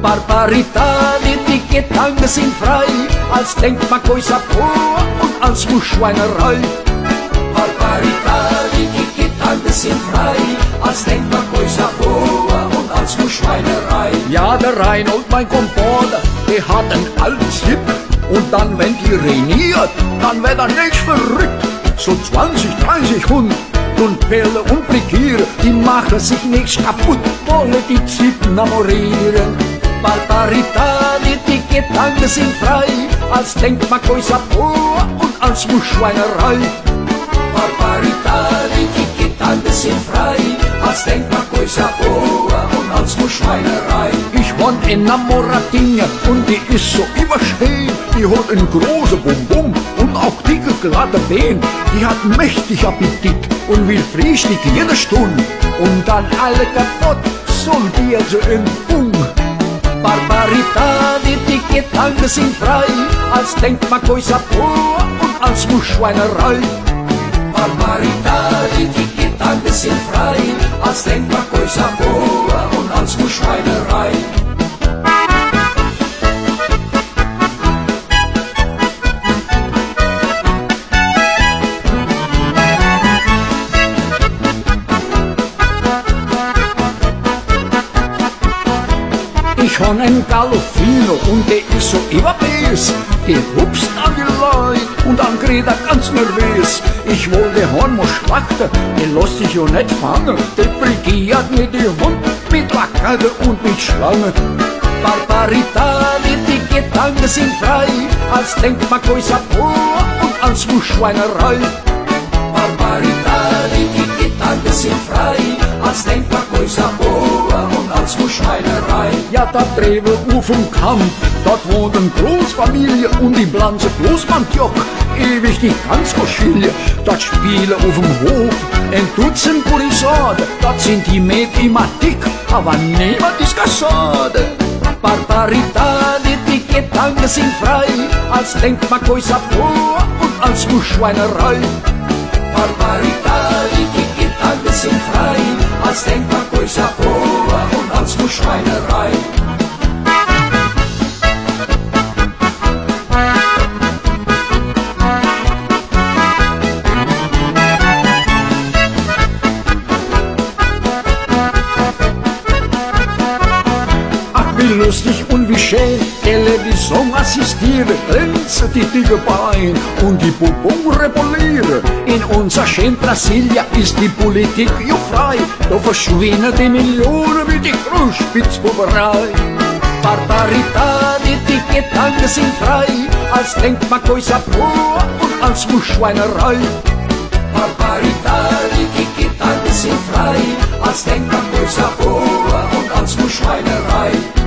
Barbarität, die Gedanken sind frei, als denkt man größer vor und als muss Schweinerei. Barbarität, die Gedanken sind frei, als denkt man größer vor und als muss Schweinerei. Ja, der Reinhold, mein Komporter, der hat ein altes Hip, und dann, wenn die reiniert, dann wird er nicht verrückt. So 20, 30 Hund und Pelle und Brigiere, die machen sich nichts kaputt, wollen die Zippen amorieren. Barbarität, die Gedanken sind frei, als denkt man größer vor und als muss Schweinerei. Barbarität, die Gedanken sind frei, als denkt man größer vor und als muss Schweinerei. Ich wohn in einer Moratinia und die ist so überstehen, die hat einen großen Bum-Bum und auch dicke glatte Beine. Die hat mächtig Appetit und will Frühstück jede Stunde und dann alle kaputt, so wie sie in Bung. Barbarität, die Gedanken sind frei, als denkt man größer vor und als muss Schweinerei. Barbarität, die Gedanken sind frei, als denkt man größer vor und als muss Schweinerei. Ich hab einen Gallofino und der ist so überbiss. Der hupst an die Leute und dann kriegt er ganz nervös. Ich wollte Horn muss schlachten, der lässt sich ja nicht fangen. Der brigiert mit dem Hund, mit Lackade und mit Schlange. Barbarität, die Gedanken sind frei, als denkt man größer vor und als muss Schweinerei. Barbarität, die Gedanken sind frei, als denkt man größer vor und als muss Schweinerei. Ja, da drüben auf dem Kamp, dort wohnt eine Großfamilie und die Blanze bloß Mantjock, ewig die Ganzkoschille. Dort spielen auf dem Hof ein Dutzend Polisade, dort sind die Mädchen immer dick, aber niemand ist Gassade. Barbarität, die Gedanken sind frei, als denkt man größer vor und als muss Schweinerei. Barbarität, die Gedanken sind frei, als denkt man größer vor und als muss Schweinerei. Wie lustig und wie schön, Television assistiere, glänze die dicke Beine und die Bubung repolliere. In unser schön Brasilia ist die Politik ja frei, da verschwinden die Millionen wie die Großspitzbuberei. Barbarität, die Gedanken sind frei, als denkt man größer vor und als muss Schweinerei. Barbarität, die Gedanken sind frei, als denkt man größer vor und als muss Schweinerei.